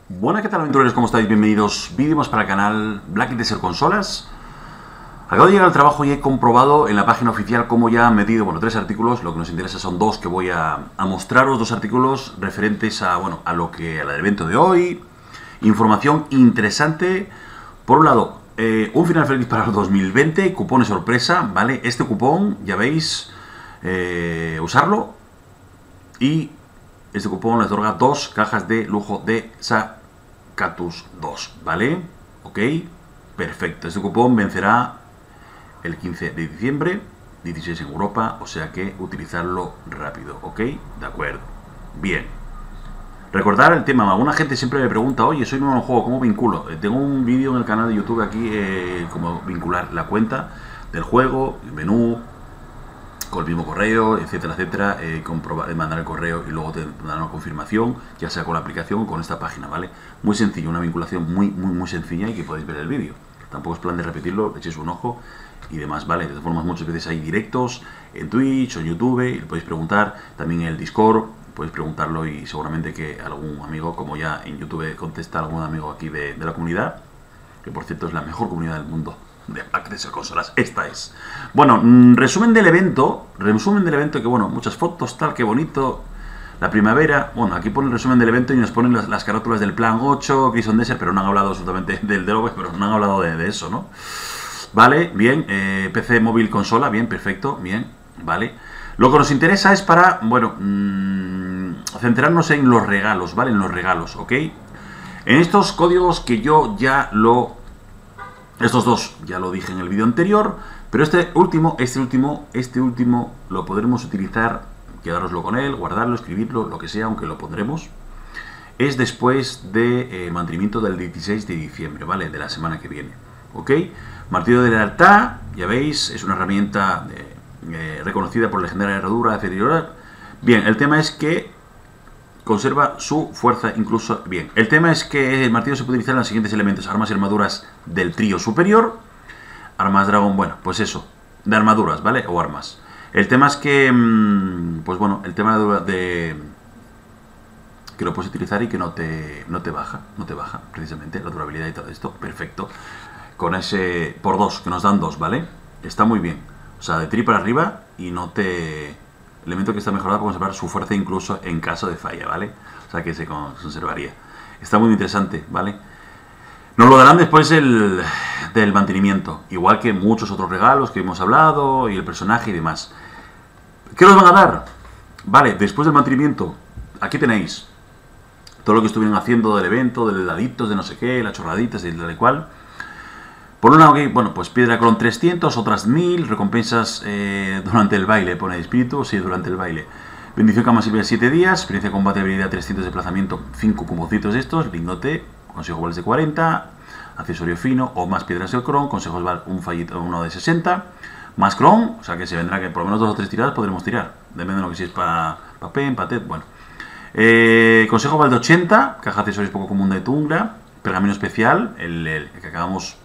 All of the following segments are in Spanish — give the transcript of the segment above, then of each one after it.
Buenas, ¿qué tal, aventureros? ¿Cómo estáis? Bienvenidos. Vídeos para el canal Black Desert Consolas. Acabo de llegar al trabajo y he comprobado en la página oficial cómo ya han metido, bueno, 3 artículos. Lo que nos interesa son 2 que voy a mostraros, 2 artículos referentes a, bueno, al evento de hoy. Información interesante. Por un lado, un final feliz para el 2020, cupones sorpresa, ¿vale? Este cupón, ya veis, usarlo. Y este cupón les otorga 2 cajas de lujo de Sacatus 2, ¿vale? Ok, perfecto. Este cupón vencerá el 15 de diciembre, 16 en Europa, o sea que utilizarlo rápido, ¿ok? De acuerdo. Bien. Recordar el tema, alguna gente siempre me pregunta, oye, soy nuevo en el juego, ¿cómo vinculo? Tengo un vídeo en el canal de YouTube aquí, cómo vincular la cuenta del juego, el menú, con el mismo correo, etcétera, etcétera, mandar el correo y luego te dan una confirmación, ya sea con la aplicación o con esta página, ¿vale? Muy sencillo, una vinculación muy sencilla y que podéis ver el vídeo. Tampoco es plan de repetirlo, le echéis un ojo y demás, ¿vale? De todas formas, muchas veces hay directos en Twitch o en YouTube y le podéis preguntar, también en el Discord, podéis preguntarlo y seguramente que algún amigo, como ya en YouTube contesta algún amigo aquí de la comunidad, que por cierto es la mejor comunidad del mundo de Black Desert Consolas, esta es. Bueno, resumen del evento, que bueno, muchas fotos, tal, qué bonito, la primavera. Bueno, aquí pone el resumen del evento y nos ponen las carátulas del Plan 8, Crimson Desert, pero no han hablado absolutamente del OVE, pero no han hablado de eso, ¿no? Vale, bien, PC, móvil, consola, bien, perfecto, bien, vale. Lo que nos interesa es para, bueno, centrarnos en los regalos, ¿vale? En los regalos, ¿ok? En estos códigos que yo ya estos dos ya lo dije en el vídeo anterior, pero este último lo podremos utilizar, quedároslo con él, guardarlo, escribirlo, lo que sea, aunque lo pondremos. Es después de mantenimiento del 16 de diciembre, ¿vale? De la semana que viene, ¿ok? Martillo de lealtad, ya veis, es una herramienta reconocida por legendaria herradura inferior. Bien, el tema es que conserva su fuerza incluso bien. El tema es que el martillo se puede utilizar en los siguientes elementos: armas y armaduras del trío superior. Armas dragón, bueno, pues eso, de armaduras, ¿vale? O armas. El tema es que, pues bueno, el tema de que lo puedes utilizar y que no te baja, precisamente la durabilidad y todo esto, perfecto. Con ese por 2, que nos dan 2, ¿vale? Está muy bien. O sea, de tri para arriba y no te... Elemento que está mejorado para conservar su fuerza incluso en caso de falla, ¿vale? O sea que se conservaría. Está muy interesante, ¿vale? Nos lo darán después del mantenimiento, igual que muchos otros regalos que hemos hablado y el personaje y demás. ¿Qué nos van a dar? Vale, después del mantenimiento, aquí tenéis todo lo que estuvieron haciendo del evento, de daditos, de no sé qué, las chorraditas y tal y cual. Por un lado, okay, bueno, pues piedra con 300, otras 1000, recompensas durante el baile, pone espíritu, sí, durante el baile. Bendición cama silvia 7 días, experiencia de combate, habilidad 300 de desplazamiento, 5 cuponcitos de estos, lingote, consejo vales de 40, accesorio fino o más piedras de cron, consejos val un fallito, uno de 60, más cron, o sea que se vendrá que por lo menos 2 o 3 tiradas podremos tirar, depende de lo que si es para pen, patet, bueno. Consejo val de 80, caja de accesorios poco común de tundra, pergamino especial, el que acabamos...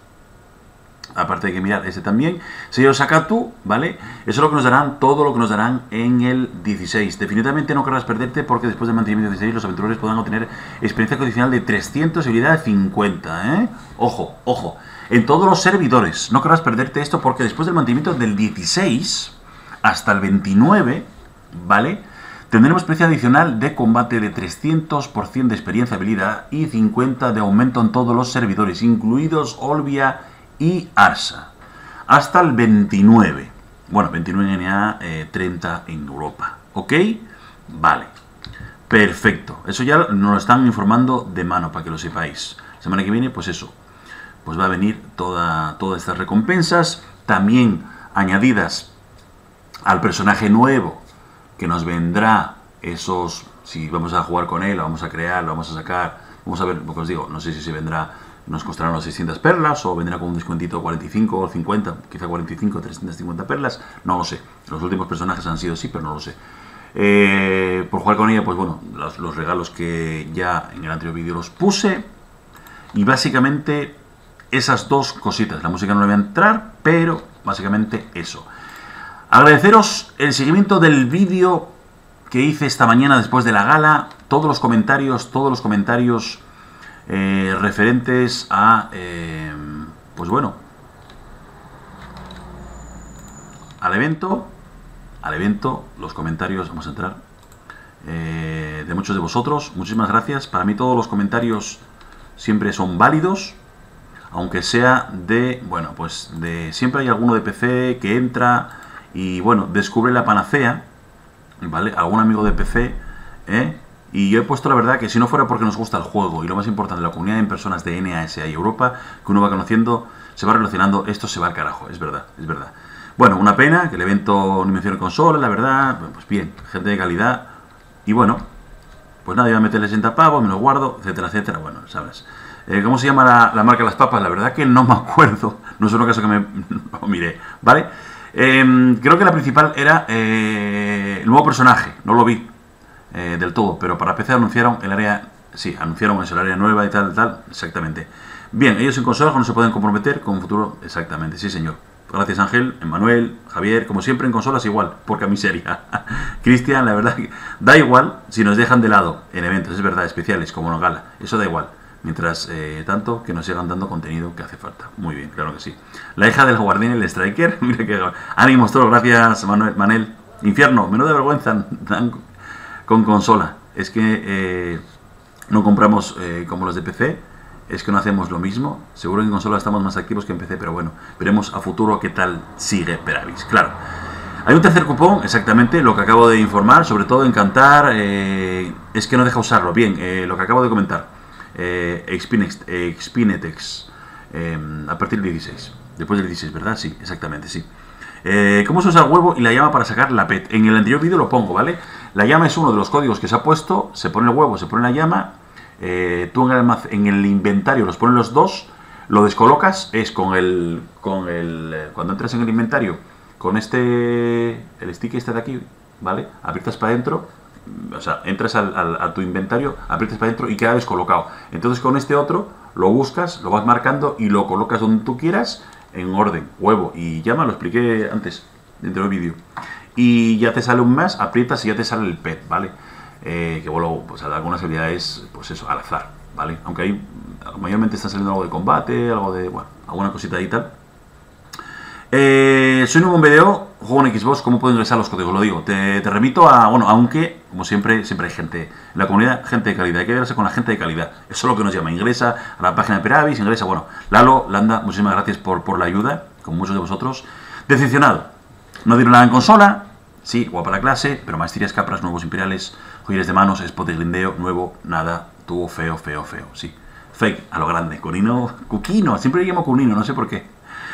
Aparte hay que mirar ese también. Sello Sakatu, ¿vale? Eso es lo que nos darán, todo lo que nos darán en el 16. Definitivamente no querrás perderte porque después del mantenimiento 16 los aventureros podrán obtener experiencia condicional de 300 y habilidad de 50, ¿eh? Ojo, ojo. En todos los servidores. No querrás perderte esto porque después del mantenimiento del 16 hasta el 29, ¿vale? Tendremos experiencia adicional de combate de 300% de experiencia habilidad y 50 de aumento en todos los servidores, incluidos Olvia y Arsa, hasta el 29. Bueno, 29 en NA, 30 en Europa. ¿Ok? Vale. Perfecto. Eso ya nos lo están informando de mano, para que lo sepáis. La semana que viene, pues eso. Pues va a venir todas estas recompensas. También añadidas al personaje nuevo, que nos vendrá esos... Si vamos a jugar con él, lo vamos a crear, lo vamos a sacar. Vamos a ver, lo que os digo, no sé si se vendrá... Nos costarán las 600 perlas o vendrá con un descuentito 45 o 50, quizá 45, 350 perlas, no lo sé. Los últimos personajes han sido así, pero no lo sé. Por jugar con ella, pues bueno, los regalos que ya en el anterior vídeo los puse. Y básicamente esas dos cositas. La música no le voy a entrar, pero básicamente eso. Agradeceros el seguimiento del vídeo que hice esta mañana después de la gala. Todos los comentarios referentes a, pues bueno, al evento, los comentarios, vamos a entrar, de muchos de vosotros, muchísimas gracias. Para mí todos los comentarios siempre son válidos, aunque sea de, bueno, pues de siempre hay alguno de PC que entra y, bueno, descubre la panacea, ¿vale? Algún amigo de PC, y yo he puesto la verdad que si no fuera porque nos gusta el juego y lo más importante, la comunidad en personas de NASA y Europa, que uno va conociendo, se va relacionando, esto se va al carajo, es verdad, es verdad. Bueno, una pena que el evento ni mencione consola, la verdad, pues bien, gente de calidad, y bueno, pues nada, iba a meterle 60 pavos, me lo guardo, etcétera, etcétera, bueno, sabes. ¿Cómo se llama la marca de las papas? La verdad que no me acuerdo, no es un caso que me lo miré, ¿vale? Creo que la principal era el nuevo personaje, no lo vi del todo, pero para PC anunciaron el área, sí, anunciaron eso, el área nueva y tal, exactamente. Bien, ellos en consola no se pueden comprometer con un futuro, exactamente, sí señor. Gracias Ángel, Emmanuel, Javier, como siempre en consolas igual, porque a miseria. Cristian, la verdad que da igual si nos dejan de lado en eventos, es verdad, especiales como en gala, eso da igual. Mientras tanto que nos sigan dando contenido que hace falta. Muy bien, claro que sí. La hija del guardián, el striker. Mira que ánimos todos, gracias Manel. Infierno, menuda vergüenza dan con consola. Es que no compramos como los de PC. Es que no hacemos lo mismo. Seguro que en consola estamos más activos que en PC, pero bueno, veremos a futuro qué tal sigue Peravis. Claro. Hay un tercer cupón, exactamente, lo que acabo de informar, sobre todo en Cantar, es que no deja usarlo. Bien, lo que acabo de comentar. Expinetex, a partir del 16. Después del 16, ¿verdad? Sí, exactamente, sí. ¿Cómo se usa el huevo y la llama para sacar la PET? En el anterior vídeo lo pongo, ¿vale? La llama es uno de los códigos que se ha puesto. Se pone el huevo, se pone la llama. Tú en el inventario los pones los dos. Lo descolocas, es con el cuando entras en el inventario, con el stick este de aquí, ¿vale? Aprietas para adentro. O sea, entras a tu inventario, aprietas para adentro y queda descolocado. Entonces con este otro lo buscas, lo vas marcando y lo colocas donde tú quieras, en orden, huevo y llama, lo expliqué antes dentro del vídeo. Y ya te sale un más, aprietas y ya te sale el PET, ¿vale? Que luego, pues algunas habilidades, pues eso, al azar, ¿vale? Aunque ahí mayormente está saliendo algo de combate, algo de, bueno, alguna cosita y tal. Soy nuevo en video, juego en Xbox, ¿cómo puedo ingresar los códigos? Lo digo, te remito a, bueno, aunque, como siempre hay gente en la comunidad, gente de calidad, hay que verse con la gente de calidad, eso es lo que nos llama, ingresa a la página de Peravis, ingresa, bueno, Lalo, Landa, muchísimas gracias por la ayuda, con muchos de vosotros. Decepcionado, no dieron nada en consola, sí, guapa la clase, pero maestrías capras, nuevos imperiales, joyeres de manos, spot de grindeo, nuevo, nada, tuvo feo, sí, fake, a lo grande, Cuquino, siempre le llamo Cunino, no sé por qué.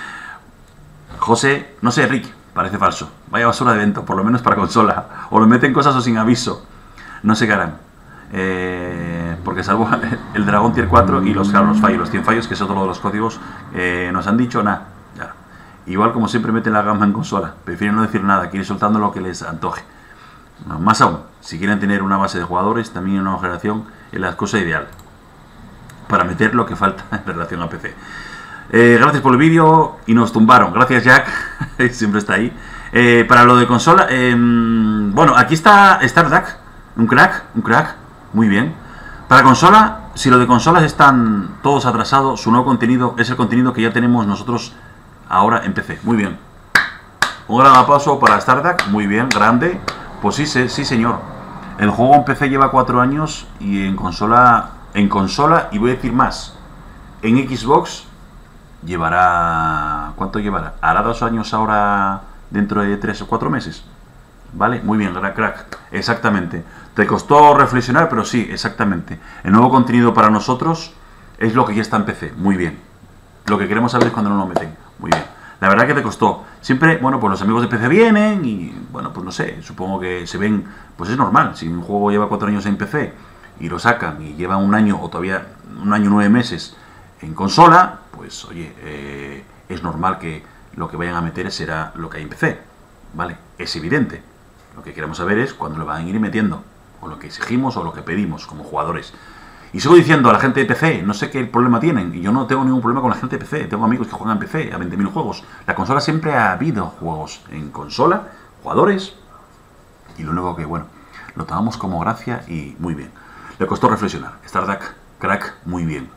José, no sé, Rick, parece falso. Vaya basura de evento, por lo menos para consola. O lo meten cosas o sin aviso. No sé qué harán. Porque salvo el dragón tier 4 y los fallos, los 100 fallos, que es otro de los códigos, nos han dicho nada. Igual como siempre meten la gama en consola. Prefieren no decir nada, quieren soltando lo que les antoje. No, más aún, si quieren tener una base de jugadores, también una nueva generación es la cosa ideal. Para meter lo que falta en relación a PC. Gracias por el vídeo y nos tumbaron. Gracias Jack, siempre está ahí. Para lo de consola, bueno, aquí está Starduck, un crack, muy bien. Para consola, si lo de consolas están todos atrasados, su nuevo contenido es el contenido que ya tenemos nosotros ahora en PC. Muy bien. Un gran aplauso para Starduck, muy bien, grande. Pues sí señor. El juego en PC lleva 4 años y en consola, y voy a decir más, en Xbox llevará... ¿Cuánto llevará? Hará 2 años ahora, dentro de 3 o 4 meses. ¿Vale? Muy bien, crack. Exactamente. Te costó reflexionar, pero sí, exactamente. El nuevo contenido para nosotros es lo que ya está en PC. Muy bien. Lo que queremos saber es cuando no lo meten. Muy bien. La verdad que te costó. Siempre, bueno, pues los amigos de PC vienen y, bueno, pues no sé, supongo que se ven... Pues es normal. Si un juego lleva 4 años en PC y lo sacan y lleva 1 año o todavía 1 año 9 meses en consola, pues oye, es normal que lo que vayan a meter será lo que hay en PC, ¿vale? Es evidente. Lo que queremos saber es cuándo lo van a ir metiendo, o lo que exigimos o lo que pedimos como jugadores. Y sigo diciendo a la gente de PC, no sé qué problema tienen, y yo no tengo ningún problema con la gente de PC, tengo amigos que juegan en PC a 20.000 juegos. La consola siempre ha habido juegos en consola, jugadores, y lo único que, bueno, lo tomamos como gracia y muy bien. Le costó reflexionar. Starduck, Crack, muy bien.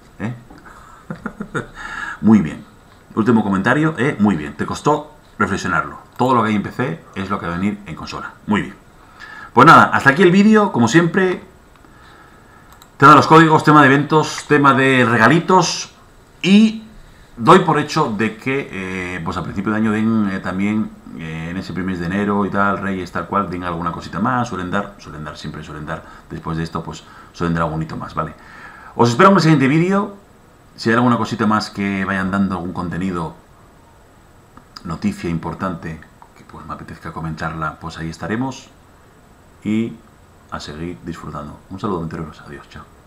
Muy bien. Último comentario, muy bien. Te costó reflexionarlo. Todo lo que hay en PC es lo que va a venir en consola. Muy bien. Pues nada, hasta aquí el vídeo. Como siempre, tema de los códigos, tema de eventos, tema de regalitos. Y doy por hecho de que pues a principio de año den también en ese primer mes de enero y tal, Reyes tal cual, den alguna cosita más. Suelen dar, siempre suelen dar. Después de esto, pues suelen dar algún hito más, ¿vale? Os espero en el siguiente vídeo. Si hay alguna cosita más que vayan dando, algún contenido, noticia importante, que pues me apetezca comentarla, pues ahí estaremos. Y a seguir disfrutando. Un saludo, enteros. Adiós, chao.